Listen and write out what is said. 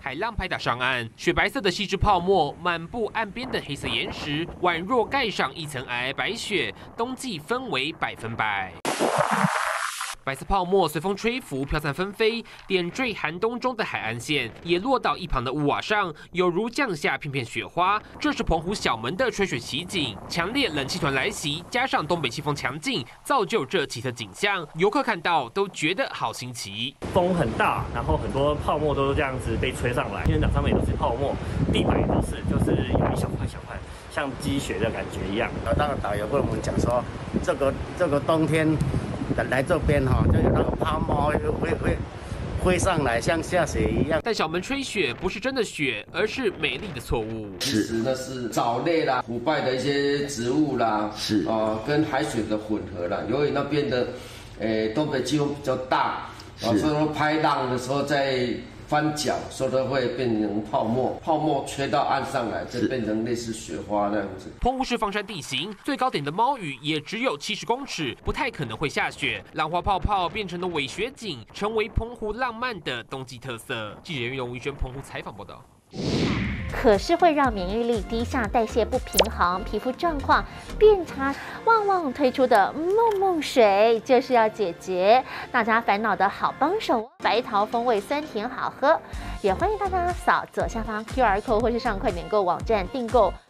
海浪拍打上岸，雪白色的细枝泡沫满布岸边的黑色岩石，宛若盖上一层皑皑白雪，冬季氛围100%。白色泡沫随风吹拂，飘散纷飞，点缀寒冬中的海岸线，也落到一旁的屋瓦上，有如降下片片雪花。这是澎湖小门的吹雪奇景，强烈冷气团来袭，加上东北季风强劲，造就这奇特景象。游客看到都觉得好新奇。 风很大，然后很多泡沫都这样子被吹上来，天场上面也都是泡沫，地板也都是，就是有一小块小块，像积雪的感觉一样。 那个导游跟我们讲说，这个冬天。来这边哈，就有那个泡沫会飞上来，像下雪一样。 但小门吹雪不是真的雪，而是美丽的错误。 其实那是藻类啦、腐败的一些植物啦，跟海水的混合啦。由于那边的，东北季风比较大，所以说拍浪的时候在翻搅，所以它会变成泡沫，泡沫吹到岸上来，就变成类似雪花那样子。 澎湖是放山地形，最高点的猫屿也只有70公尺，不太可能会下雪。浪花泡泡变成了伪雪景，成为澎湖浪漫的冬季特色。记者袁咏、吴轩澎湖采访报道。 可是会让免疫力低下、代谢不平衡、皮肤状况变差。旺旺推出的梦梦水就是要解决大家烦恼的好帮手，白桃风味酸甜好喝。也欢迎大家扫左下方 QR code 或是上快点购网站订购